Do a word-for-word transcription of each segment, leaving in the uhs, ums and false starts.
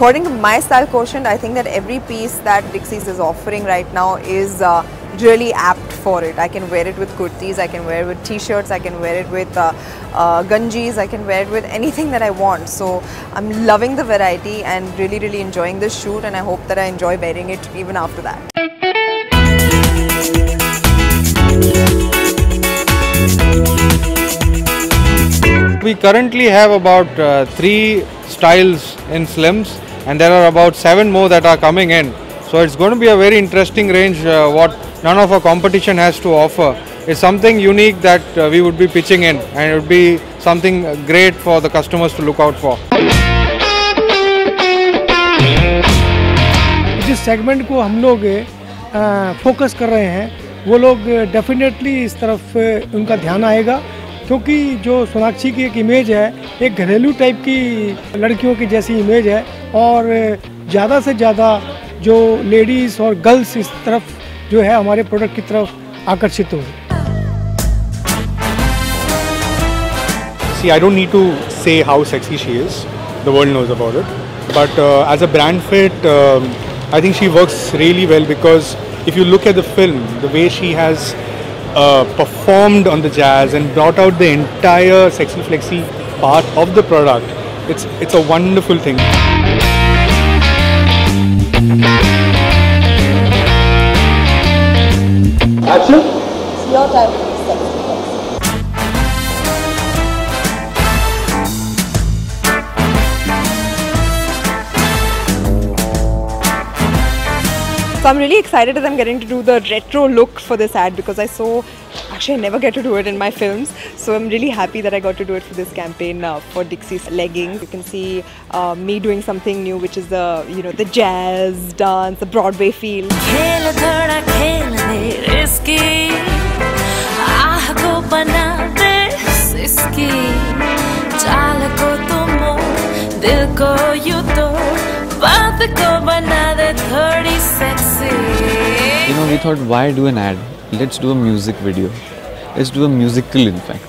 according to my style quotient, I think that every piece that DIXCY is offering right now is uh, really apt for it. I can wear it with kurtis, I can wear it with t-shirts, I can wear it with uh, uh, ganjis, I can wear it with anything that I want. So I'm loving the variety and really really enjoying this shoot, and I hope that I enjoy wearing it even after that. We currently have about uh, three styles in slims, and there are about seven more that are coming in. So it's going to be a very interesting range. Uh, what none of our competition has to offer is something unique that uh, we would be pitching in, and it would be something great for the customers to look out for. जिस segment को हम लोग focus कर रहे हैं वो लोग definitely इस तरफ उनका ध्यान आएगा, क्योंकि जो सोनाक्षी की एक इमेज है एक घरेलू टाइप की लड़कियों की जैसी इमेज है, और ज़्यादा से ज़्यादा जो लेडीज़ और गर्ल्स इस तरफ जो है हमारे प्रोडक्ट की तरफ आकर्षित हो। See, I don't need to say how sexy she is. The world knows about it. But uh, as a brand fit, um, I think she works really well, because if you look at the film, the way she has uh, performed on the jazz and brought out the entire sexy flexy part of the product, it's it's a wonderful thing. Action. It's your time to be sexy. So I'm really excited that I'm getting to do the retro look for this ad, because I saw, actually I never get to do it in my films. So I'm really happy that I got to do it for this campaign uh, for DIXCY's leggings. You can see uh, me doing something new, which is the, you know, the jazz dance, the Broadway feel. You know, we thought, why do an ad? Let's do a music video. Let's do a musical, in fact.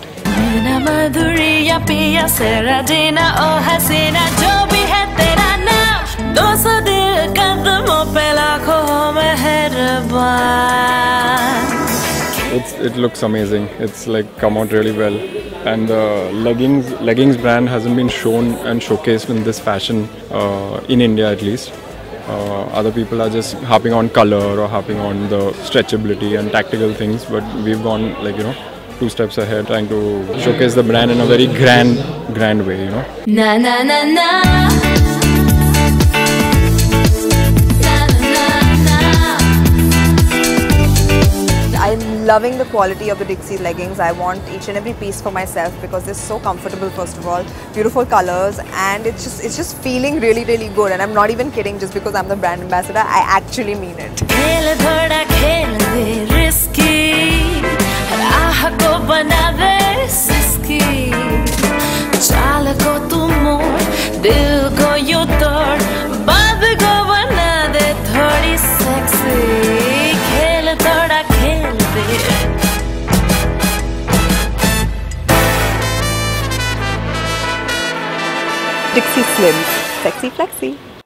It's, it looks amazing. It's like come out really well, and the leggings leggings brand hasn't been shown and showcased in this fashion uh, in India at least. Uh, other people are just harping on color or harping on the stretchability and tactical things, but we've gone like, you know, two steps ahead, trying to showcase the brand in a very grand, grand way, you know. Na na na na. I'm loving the quality of the DIXCY leggings. I want each and every piece for myself because they're so comfortable, first of all, beautiful colors, and it's just it's just feeling really really good. And I'm not even kidding just because I'm the brand ambassador. I actually mean it. DIXCY Slims, sexy flexy.